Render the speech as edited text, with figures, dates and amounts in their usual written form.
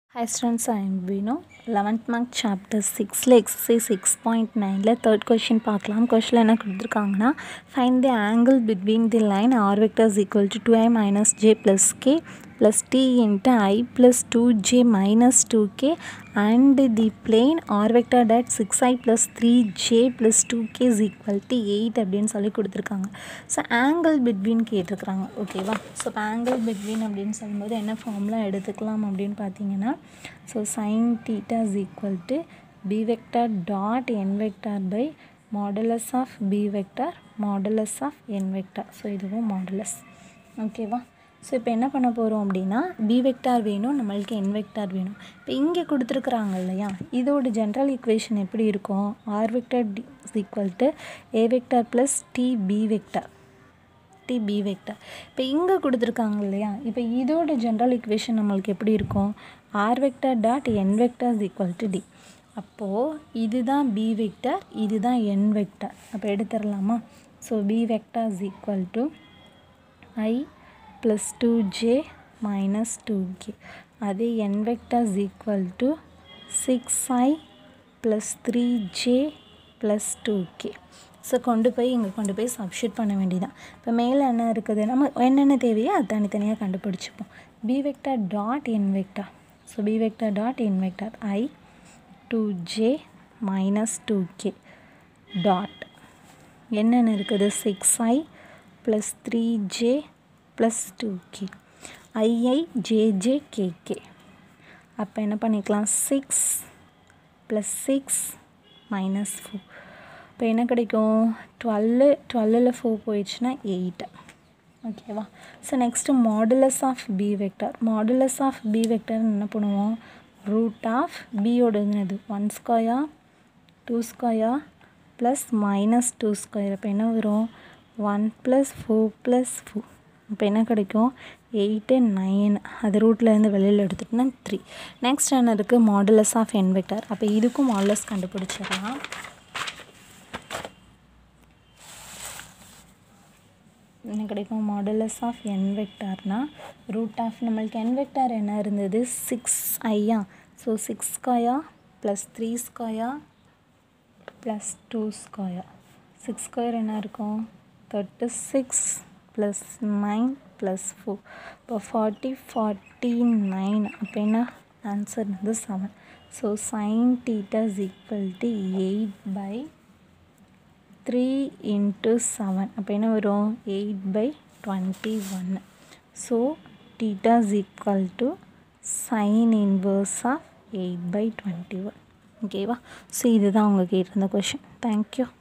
Hi students, I am Vino. 11th mark chapter 6 exercise 6.9 third question பார்க்கலாம். question என்ன கொடுத்திருக்காங்கன்னா find the angle between the line r vector is equal to 2i minus j plus k plus t into I plus 2j minus 2k and the plane r vector that 6i plus 3j plus 2k is equal to 8 அப்படின்னு சொல்லி கொடுத்துருக்காங்க. So angle between கேட்டிருக்கிறாங்க. ஓகேவா? So இப்போ angle between அப்படின்னு சொல்லும்போது என்ன formula எடுத்துக்கலாம் அப்படின்னு பார்த்தீங்கன்னா, so sin theta is equal to b vector dot n vector by modulus of b vector modulus of n vector. So இதுவும் modulus. ஓகேவா? ஸோ இப்போ என்ன பண்ண போகிறோம் அப்படின்னா, பி வெக்டார் வேணும், நம்மளுக்கு என் வெக்டார் வேணும். இப்போ இங்கே கொடுத்துருக்குறாங்க இல்லையா, இதோட ஜென்ரல் ஈக்குவேஷன் எப்படி இருக்கும்? R vector is equal to a vector plus t b vector t b vector. இப்போ இங்கே கொடுத்துருக்காங்க இல்லையா, இப்போ இதோட ஜென்ரல் ஈக்குவேஷன் நம்மளுக்கு எப்படி இருக்கும்? R vector dot n vector is equal to d. அப்போது இதுதான் பி வெக்டார், இதுதான் என் வெக்டார். அப்போ எடுத்துடலாமா? So b vector is equal to i plus 2j minus 2k. அதே n vector is equal to 6i plus 3j plus 2k. So கொண்டு போய் substitute பண்ண வேண்டியதான். இப்போ மேலே என்ன இருக்குது, நம்ம என்னென்ன தேவையோ அது தனித்தனியாக கண்டுபிடிச்சிப்போம். b vector dot n vector. So b vector dot n vector I 2j minus 2k dot என்னென்ன இருக்குது, 6i plus 3j plus 2k I jj kk. அப்போ என்ன பண்ணிக்கலாம், 6 plus 6 minus 4. இப்போ என்ன கிடைக்கும், 12ல் 4 போயிடுச்சுன்னா 8. ஓகேவா? So next modulus of b vector. Modulus of b vector என்ன பண்ணுவோம், ரூட் ஆஃப் பியோட என்னது 1 square 2 square plus minus 2 square. இப்போ என்ன வரும், 1 + 4 + 4. இப்போ என்ன கிடைக்கும், 8 9. அது ரூட்லேருந்து வெளியில் எடுத்துகிட்டோன்னா 3. நெக்ஸ்ட் என்ன இருக்குது, மாடுலஸ் ஆஃப் என் வெக்டார். அப்போ இதுக்கும் மாடுலஸ் கண்டுபிடிச்சிடலாம். என்ன கிடைக்கும், மாடுலஸ் ஆஃப் என் வெக்டார்னால் ரூட் ஆஃப் நம்மளுக்கு என் வெக்டார் என்ன இருந்தது, 6i. So 6 square plus 3 square plus 2 square. 6 square என்ன இருக்கும், 36 plus 9 plus 4. இப்போ 40 49. அப்போ என்ன ஆன்சர் வந்து 7. So sin theta is equal to 8/3 into 7. அப்போ என்ன வரும், 8/21. So theta is equal to sin inverse of 8/21. ஓகேவா? ஸோ இதுதான் அவங்க கேட்டிருந்த கொஷின். தேங்க்யூ.